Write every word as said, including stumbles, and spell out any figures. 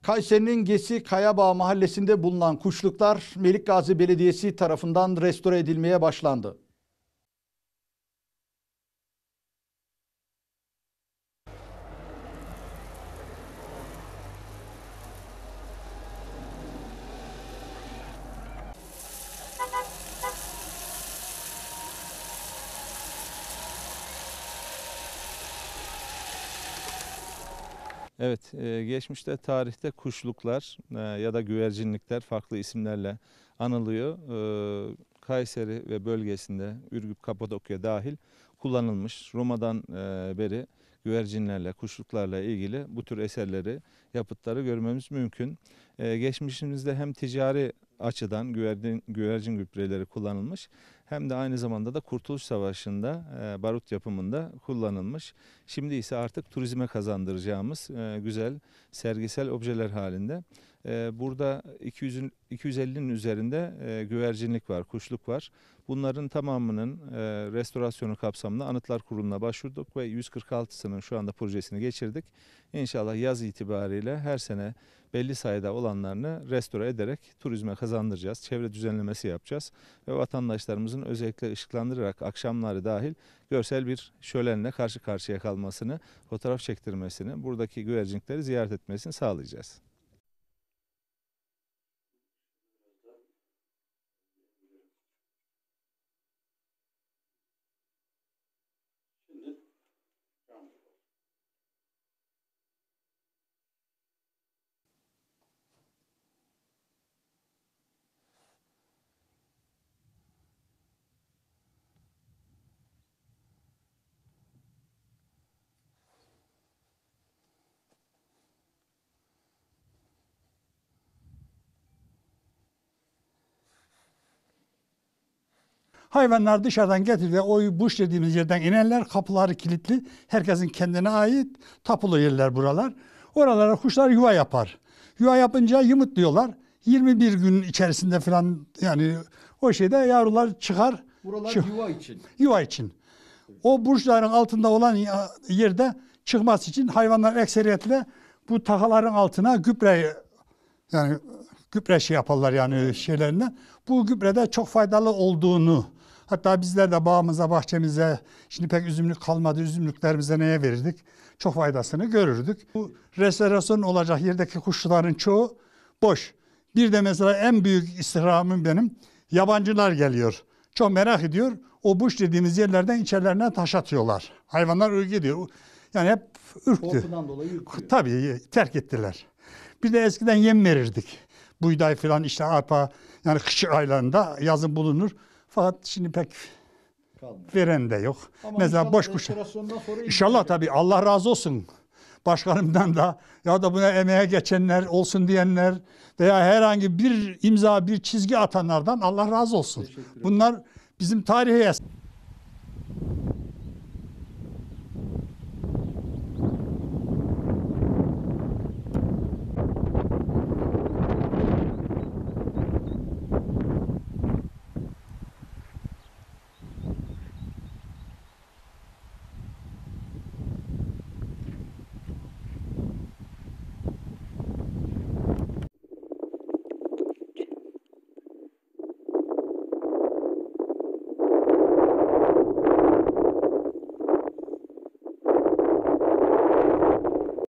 Kayseri'nin Gesi Kayabağ mahallesinde bulunan kuşluklar Melikgazi Belediyesi tarafından restore edilmeye başlandı. Evet, e, geçmişte tarihte kuşluklar e, ya da güvercinlikler farklı isimlerle anılıyor. E, Kayseri ve bölgesinde Ürgüp, Kapadokya dahil kullanılmış. Roma'dan e, beri güvercinlerle, kuşluklarla ilgili bu tür eserleri, yapıtları görmemiz mümkün. E, geçmişimizde hem ticari açıdan güvercin, güvercin gübreleri kullanılmış hem de aynı zamanda da Kurtuluş Savaşı'nda e, barut yapımında kullanılmış. Şimdi ise artık turizme kazandıracağımız e, güzel sergisel objeler halinde. E, burada iki yüz, iki yüz ellinin üzerinde e, güvercinlik var, kuşluk var. Bunların tamamının e, restorasyonu kapsamında Anıtlar Kurulu'na başvurduk ve yüz kırk altısının şu anda projesini geçirdik. İnşallah yaz itibariyle her sene belli sayıda olanlarını restore ederek turizme kazandıracağız. Çevre düzenlemesi yapacağız ve vatandaşlarımızın özellikle ışıklandırarak akşamları dahil görsel bir şölenle karşı karşıya kalmasını, fotoğraf çektirmesini, buradaki güvercinlikleri ziyaret etmesini sağlayacağız. Hayvanlar dışarıdan getirdiler. O buş dediğimiz yerden inerler. Kapıları kilitli. Herkesin kendine ait tapulu yerler buralar. Oralara kuşlar yuva yapar. Yuva yapınca yumurtluyorlar. yirmi bir gün içerisinde falan yani o şeyde yavrular çıkar. Buralar Çık, yuva için. Yuva için. O burçların altında olan yerde çıkması için hayvanlar ekseriyetle bu takaların altına gübre yani gübre şey yaparlar yani şeylerine. Bu gübrede çok faydalı olduğunu, hatta bizler de bağımıza, bahçemize, şimdi pek üzümlük kalmadı, üzümlüklerimize neye verirdik? Çok faydasını görürdük. Bu restorasyon olacak yerdeki kuşların çoğu boş. Bir de mesela en büyük istirhamım benim, yabancılar geliyor. Çok merak ediyor. O buş dediğimiz yerlerden içerilerine taş atıyorlar. Hayvanlar ürküyor diyor. Yani hep ürktü. Korkudan dolayı ürküyor. Tabii terk ettiler. Bir de eskiden yem verirdik. Buğday falan işte arpa yani kış aylarında yazın bulunur. Fakat şimdi pek Kalmıyor. veren de yok. Ama mesela boş kuş. İnşallah tabii Allah razı olsun. Başkanımdan da ya da buna emeğe geçenler olsun diyenler veya herhangi bir imza bir çizgi atanlardan Allah razı olsun. Bunlar bizim tarihe